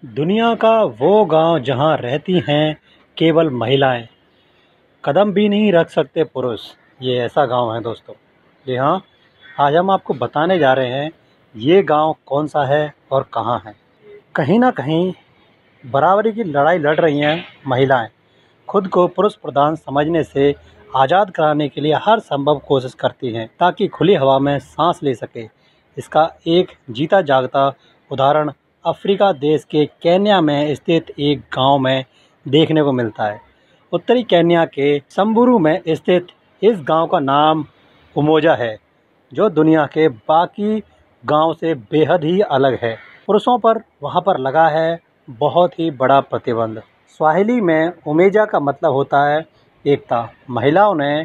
दुनिया का वो गांव जहां रहती हैं केवल महिलाएं, कदम भी नहीं रख सकते पुरुष। ये ऐसा गांव है दोस्तों। जी हाँ, आज हम आपको बताने जा रहे हैं ये गांव कौन सा है और कहाँ है। कहीं ना कहीं बराबरी की लड़ाई लड़ रही हैं महिलाएं। खुद को पुरुष प्रधान समझने से आज़ाद कराने के लिए हर संभव कोशिश करती हैं ताकि खुली हवा में सांस ले सके। इसका एक जीता जागता उदाहरण अफ्रीका देश के केन्या में स्थित एक गांव में देखने को मिलता है। उत्तरी केन्या के संबुरू में स्थित इस गांव का नाम उमोजा है, जो दुनिया के बाकी गांव से बेहद ही अलग है। पुरुषों पर वहां पर लगा है बहुत ही बड़ा प्रतिबंध। स्वाहिली में उमेजा का मतलब होता है एकता। महिलाओं ने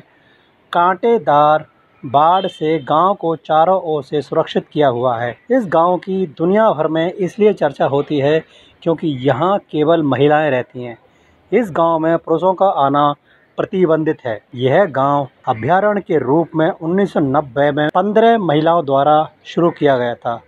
कांटेदार बाड़ से गांव को चारों ओर से सुरक्षित किया हुआ है। इस गांव की दुनिया भर में इसलिए चर्चा होती है क्योंकि यहाँ केवल महिलाएं रहती हैं। इस गांव में पुरुषों का आना प्रतिबंधित है। यह गांव अभयारण्य के रूप में 1990 में 15 महिलाओं द्वारा शुरू किया गया था।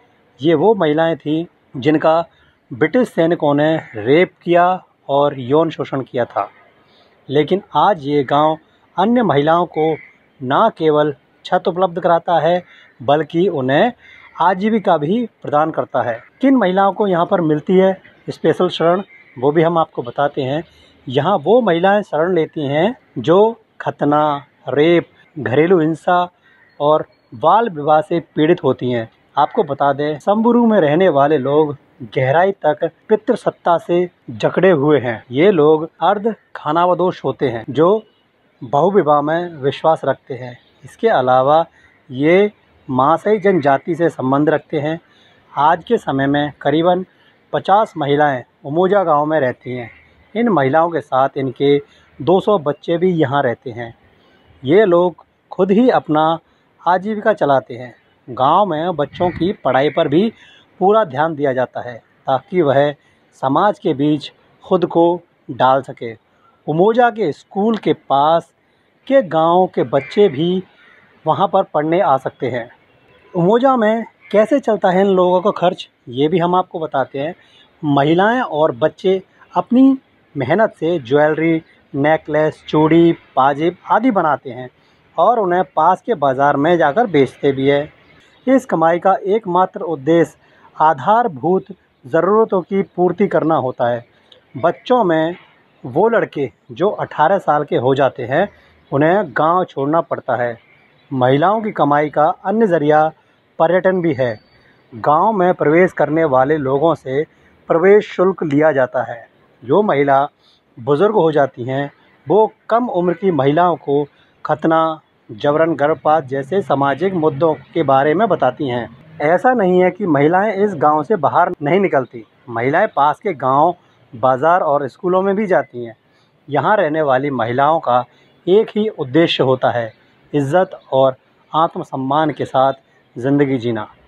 ये वो महिलाएं थीं जिनका ब्रिटिश सैनिकों ने रेप किया और यौन शोषण किया था। लेकिन आज ये गांव अन्य महिलाओं को न केवल छत उपलब्ध कराता है बल्कि उन्हें आजीविका भी प्रदान करता है। किन महिलाओं को यहाँ पर मिलती है स्पेशल शरण, वो भी हम आपको बताते हैं। यहाँ वो महिलाएं शरण लेती हैं जो खतना, रेप, घरेलू हिंसा और बाल विवाह से पीड़ित होती हैं। आपको बता दें, संबुरू में रहने वाले लोग गहराई तक पितृसत्ता से जकड़े हुए हैं। ये लोग अर्ध खानाबदोश होते हैं जो बहुविवाह में विश्वास रखते हैं। इसके अलावा ये मासाई जनजाति से संबंध रखते हैं। आज के समय में करीबन 50 महिलाएं उमोजा गांव में रहती हैं। इन महिलाओं के साथ इनके 200 बच्चे भी यहाँ रहते हैं। ये लोग खुद ही अपना आजीविका चलाते हैं। गांव में बच्चों की पढ़ाई पर भी पूरा ध्यान दिया जाता है ताकि वह समाज के बीच खुद को डाल सके। उमोजा के स्कूल के पास के गांव के बच्चे भी वहां पर पढ़ने आ सकते हैं। उमोजा में कैसे चलता है इन लोगों का खर्च, ये भी हम आपको बताते हैं। महिलाएं और बच्चे अपनी मेहनत से ज्वेलरी, नेकलेस, चूड़ी, पाजेब आदि बनाते हैं और उन्हें पास के बाज़ार में जाकर बेचते भी है। इस कमाई का एकमात्र उद्देश्य आधारभूत ज़रूरतों की पूर्ति करना होता है। बच्चों में वो लड़के जो 18 साल के हो जाते हैं उन्हें गांव छोड़ना पड़ता है। महिलाओं की कमाई का अन्य ज़रिया पर्यटन भी है। गांव में प्रवेश करने वाले लोगों से प्रवेश शुल्क लिया जाता है। जो महिला बुज़ुर्ग हो जाती हैं वो कम उम्र की महिलाओं को खतना, जबरन गर्भपात जैसे सामाजिक मुद्दों के बारे में बताती हैं। ऐसा नहीं है कि महिलाएं इस गांव से बाहर नहीं निकलती। महिलाएं पास के गांव, बाज़ार और स्कूलों में भी जाती हैं। यहाँ रहने वाली महिलाओं का एक ही उद्देश्य होता है, इज़्ज़त और आत्मसम्मान के साथ ज़िंदगी जीना।